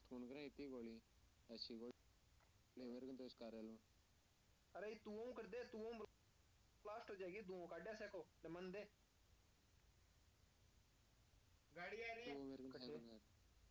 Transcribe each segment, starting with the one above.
सुन कर इतनी गोली अच्छी गोली मेरे को तो इस कार्यालय में। अरे तू कर दे, तू ब्लास्ट हो जाएगी, तू काटा सको मन दे। गाड़ी आ रही तो है, वो मेरे को कटे साइड में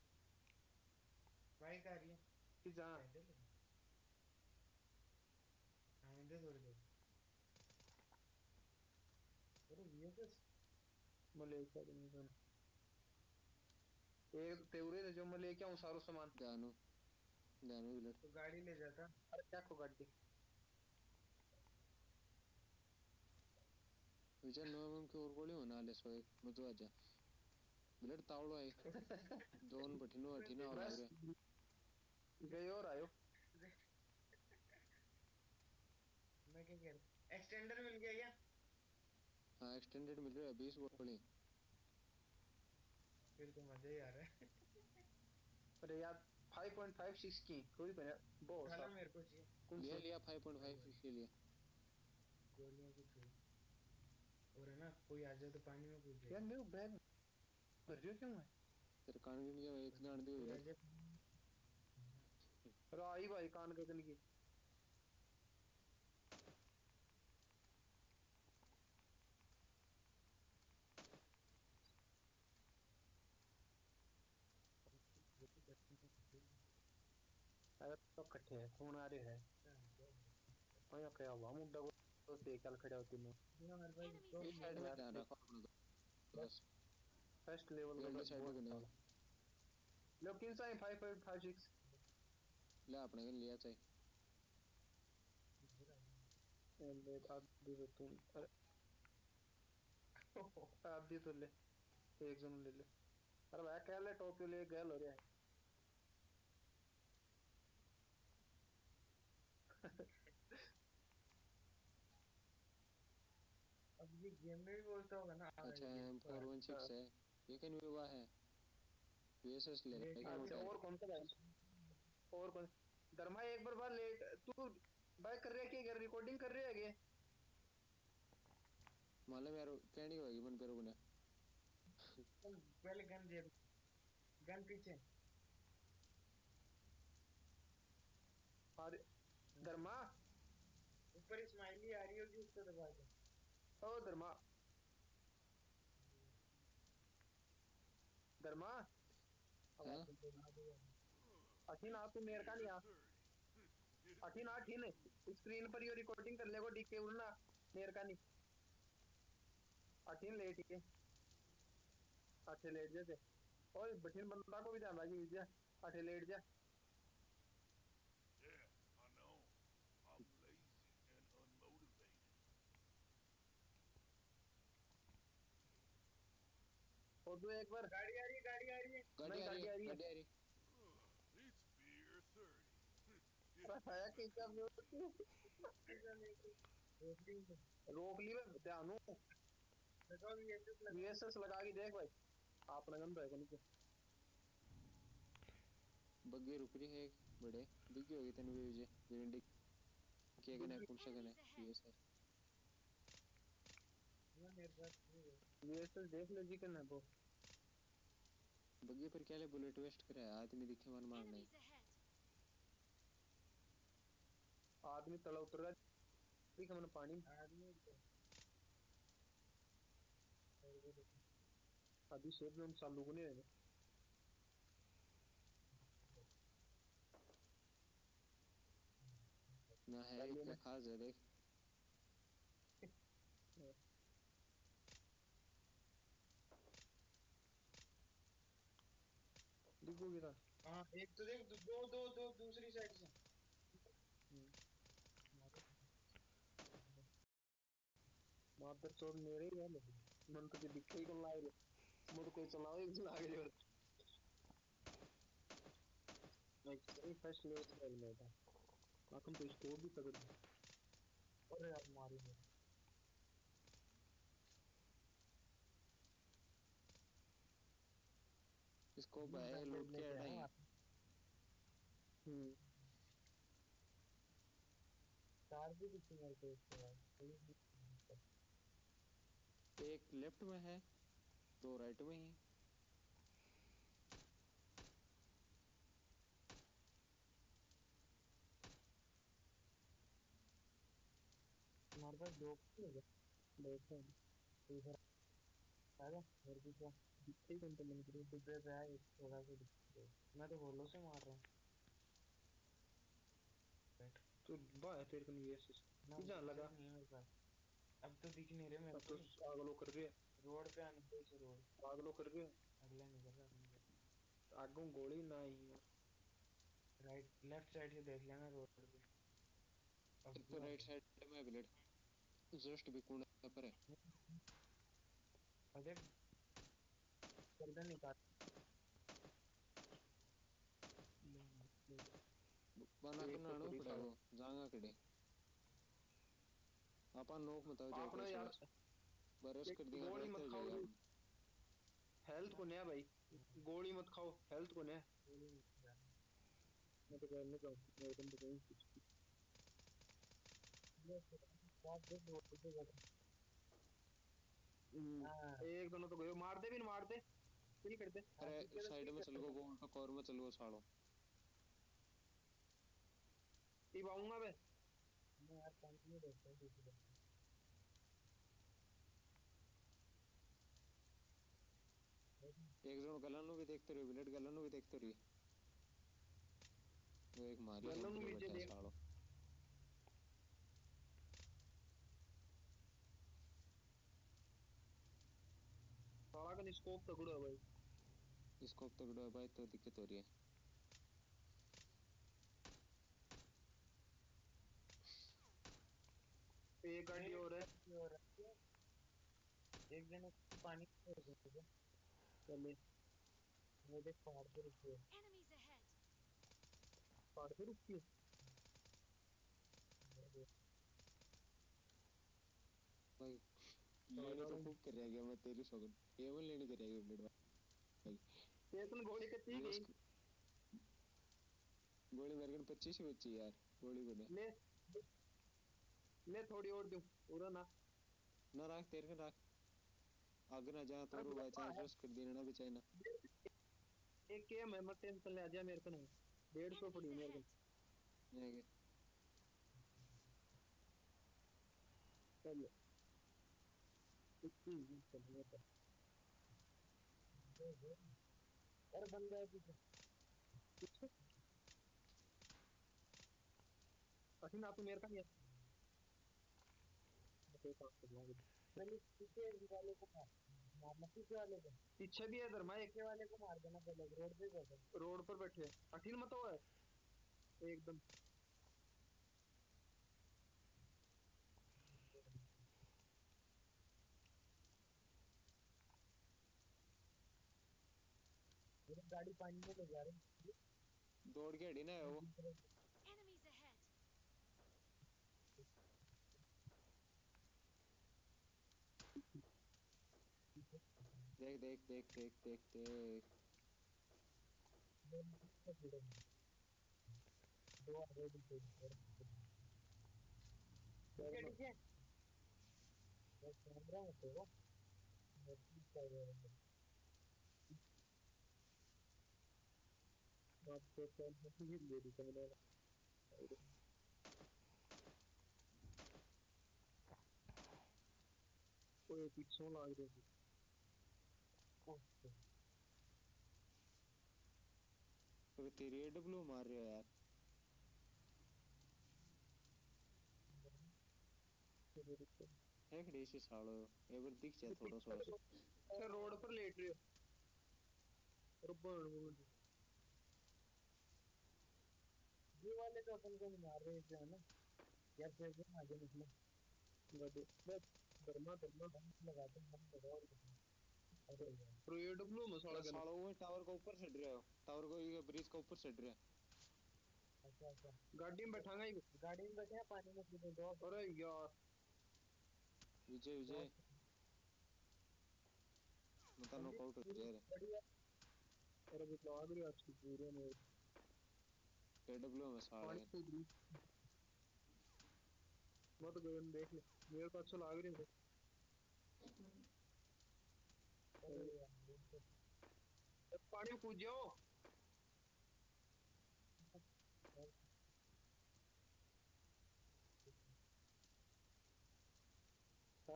बाइक आ रही है। कि जा आने थोड़ी देर। अरे ये तो मलेशिया के नहीं जाना। एक तेवरे थे जो मैं लेके आऊं सारो सामान। दानू दानू विलट तो गाड़ी ले जाता। अरे क्या को गाड़ी। विचार नो एम के और गोली होना ले सो एक मजो आजा विलट तावड़ो है दोन बठिनो अठिनो और लग बस रहे। गए और आयो। मैं क्या कह रहा, एक्सटेंडर मिल गया क्या? हाँ एक्सटेंडेड मिल रहा है 20 गोली। फिर तो मजा ही आ रहा है। अरे यार 5.56 की कोई बने बहुत उठा लो, सा। मेरे को चाहिए। कौन लिया सी। लिया भाई 5.5 वाली के लिए। गोलियों की सुई। और है ना, कोई आ जाए तो पानी में कूद यार जाएगा। मेरे बैग भर रही क्यों है। तेरे कान गिन के एक जान दी कोई आ विलट। जाए। अरे आई भाई कान गगन की। अरे तो कट्ठे है कौन आ रहे है। और यहाँ क्या हुआ मुड्डा को से कल खड़े होती नो। हमारे पास Enemies तो इस साइड ahead! में यार ध्यान एक रखो अपना तो बस फर्स्ट लेवल फील्ड का साइड में बहुत गने था। लेकिन सा 5.56 ले अपने के लिया चाहिए। आदि तो तुम अरे आदि तो ले एक जन ले ले। अरे भाई क्या ले टोपी ले गैल हो रहा है। अब ये गेम में भी बोलता होगा ना, हाँ अच्छा ये तो है। M416 है ये क्या नहीं हुआ है VSS ले ये रहा है क्या अच्छा मोटा है। और कौन सा भाई और कौन। धर्मा एक बार लेट तू भाई कर रहे क्या कर रिकॉर्डिंग कर रहे है क्या। मालूम यार कहनी होगी मन पेरो ने। पहले गन दे, गन पीछे। अरे धर्मा ऊपर स्माइली आ रही होगी, उसको दबा दो। ओ धर्मा धर्मा अब हाँ आगे दबा दो। अठीन आ तू मेरे का नहीं आ। अठीन आ अठीन स्क्रीन पर यो रिकॉर्डिंग कर ले को डीके उड़ना मेरे का नहीं। अठीन लेट के अठे लेट जा और बठीन बंदा को भी ध्यान रखी जा अठे लेट जा। Yeah, I know. I'm lazy and unmotivated. और तू एक बार गाड़ी आ रही है, गाड़ी आ रही है। गाड़ी नहीं आ रही गाड़ी है आ रही है। गाड़ी आ रही It's beer 30. अरे Get है in the कि क्या koozie. ऐसा नहीं तो रोक ली है। रोक ली मैं ध्यान लगाओ ये एसएस लगाओ। वीएसएस लगा के देख भाई आपने गंदा है नहीं। है बग्गी रुक रही है एक बड़े दिखी होगी तेन भी विजय भिंडी किया गया कौन सा गना Enemies ahead! VSS। ना मेरे पास नहीं है। वीएसएस देख ले जी करना वो बग्गी पर क्या ले बुलेट वेस्ट करे आदमी दिखे मन मारने। Enemies ahead! आदमी तला उतर रहा दिख मैंने पानी आदमी तो और वो देखो। अभी शेप में हम चालू को नहीं है ना है पहले एक क्या मैं खास है देख। दिखोगे था। हाँ एक तो देख, दो दो दो दूसरी साइड से। माधर चौथ मेरे ही है लेकिन मन तो कोई दिखे ही कौन लाए रे मुझे तो कोई चलाओ ही चला के जो फर्स्ट लेवल में था। आखिर तो स्कोर भी तगड़ी। अरे यार मारी मेरे इसको मैं भाई बैंडेज लूट के लेके आया हटाई। हूँ। हम्म कार भी कितनी मेरे को इसके बाद कोई नहीं। एक लेफ्ट में है दो राइट में ही। हमारे पास दो ही है। देखते हैं। तो इधर आ जा मेरे पीछे। दिखते ही कौन तो लग रही है। डिब्बे पे है एक थोड़ा सा दिख। मैं तो होलो से मार रहा हूँ। बैठ। तू बाहर तेरे को नहीं ऐसे ना ही जान लगा। विजन नहीं है मेरे पास। अब तो दिख नहीं रहे मेरे अब को। तो आगलो कर रही है। रोड पे आने दो इसे रोड। आगलो कर रही है। अगला नहीं कर रहा अपने। आगू गोली ना ही है। राइट लेफ्ट साइड से देख लेना रोड पे। अब पर क्यों आ राइट गया? साइड में ब्लेड जस्ट भी कोने पर है। अरे गर्दन निकाल। बना के एक तो नानो पड़ी पड़े साला। वो जांगा कड़े। अपन नोक मत हो जाए आपने कैसे यार बस बरस एक कर दिया गोली रहते मत हो खाओ। जाएगा अपन। हेल्थ को नया भाई। गोली मत खाओ हेल्थ को नया। मैं तो कहने का हूँ, मैं एकदम तो कहीं कुछ हाँ एक दोनों तो गए मार दे भी मार दे नहीं करते। हाँ अरे पीछे तो साइड में चल ठीक गो है। गोल तो कौर में चल गो साड़ो। अब आऊंगा मैं। मैं यार कंटिन्यू देखता हूँ पीछे देखता हूँ। एक जन गलन भी देखते रहिए बुलेट गलन भी देखते रहिए। वो एक मारी गलों हेल्थ पे नीचे बैठा है देख। साड़ो। साला का स्कोप तगड़ा है भाई। इसको अब तक भाई तो दिक्कत हो रही है। एक गाड़ी एक और है। गलती हो रही है। एक जने को पानी में छोड़ दीजिए। चले वो देख पहाड़ पे रुकी है। Enemies ahead! पहाड़ पे रुकी है। भाई लेने साला तो का खूब कर गया मैं तेरी सौगन केवल लेने कर गया बुलेट भाई। चेतन गोली कच्ची बस गई। गोली मेरे को 25 ही बची यार गोली को ने। ले ले थोड़ी और दूं पूरा ना। ना राख तेरे को राख आगे ना जा अरे तो बाई बुढ़ापा चांस है। रस कर देना भी चाहिए ना। एक गेम है मत टेंशन ले आ जा मेरे को नहीं। 150 Enemies पड़ी है मेरे को। ahead! ये चल 21 चलिए तो। और बंदा है पीछे। पीछे कठिन आप मेरे का नहीं है। मैं तो काम कर लूंगा। पहले पीछे वाले को मार। मारना पीछे वाले को। पीछे भी है इधर मैं पीछे वाले को मार देना पहले रोड पे बैठे। रोड पर बैठे हैं। कठिन मत हो है एकदम। मेरी गाड़ी पानी में ले जा रही है। दौड़ के हटी ना है वो। Enemies ahead! देख देख देख देख देख देख। दो आगे पीछे। ठीक है ठीक है। मैं कैमरा है तो बात तो ये ले दी मैंने। कोई पीछे लाग रही थी। तो तेरी AW मार रहे हो यार। है खड़ी सी सालो एक बार दिख जा थोड़ा सा बस। पीछे रोड पर लेट रहे हो। रुपन ये वाले तो अपन को नहीं मार रहे थे है ना। यार फिर भी आगे निकले। गड्डी बस धर्मा धर्मा हम लगाते हैं हम लगाओ और कुछ नहीं। अरे यार। प्रो एडब्ल्यू मसाला अरे गन। सालो वो टावर को ऊपर चढ़ रहा है टावर को ये ब्रिज का ऊपर चढ़ रहा है। अच्छा अच्छा। गाड़ी में बैठांगा ही। गाड़ी में बैठे हैं पानी में कूदे दो। अरे यार विजय दो विजय मत बंदी नॉकआउट हो पूरी जाए। बढ़िया। अरे भी लाग रही अच्छी पूरे में। AW में साले पानी कूद रही। मत गगन देख ले मेरे को अच्छा लाग रही है। अरे यार ये तो पानी में कूद जाओ।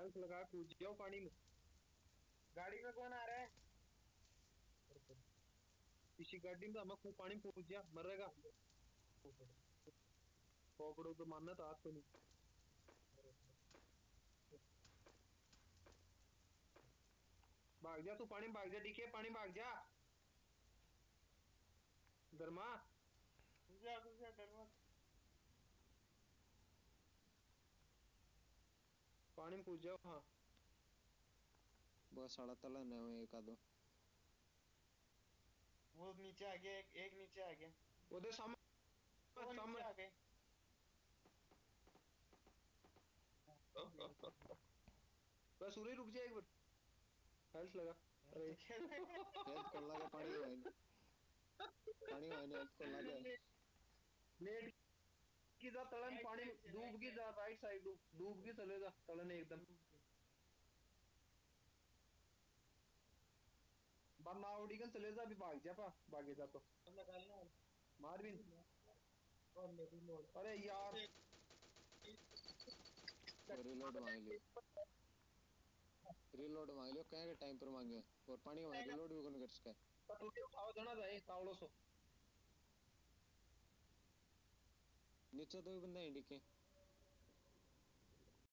हेल्थ लगा कूद जाओ पानी में। गाड़ी में कौन आ रहा है? इसी गाड़ी में हम पानी में कूद जा मरेगा। खोपड़ो तो मानना तो आज तो नहीं। भाग जा तू पानी में भाग जा दिखे पानी में भाग जा धर्मा। घुस जा डर मत। पानी में कूद जाओ हाँ। बहुत सारा तलन है वो एक आधो। वो नीचे आ गया, एक नीचे आ गया। वो दे वो नीचे सामने आ गए। बस उरे रुक जा एक बार। हेल्थ लगा। अरे तो खेल रहे हेल्थ को लगा पानी हुआ नहीं। पानी हुआ नहीं हेल्थ को लगा है। लेट की जा तलन राइट पानी में साइड से, डूब राइट की साइड जा से राइट साइड डूब की चले जा तलन एकदम। डूब के। बन्ना उड़ी चले जा अभी भाग जा पा भागे जा तो निकालना। मार भी। और मेरी मोड़। अरे यार वो रिलोड मांग लियो। रिलोड मांग लियो कहे के टाइम पर मांगे और पानी में रिलोड भी कौन कर सके। पटुके उठाओ जाना जाए तावड़ो सो। नीचे तो भी बंदा है डिके।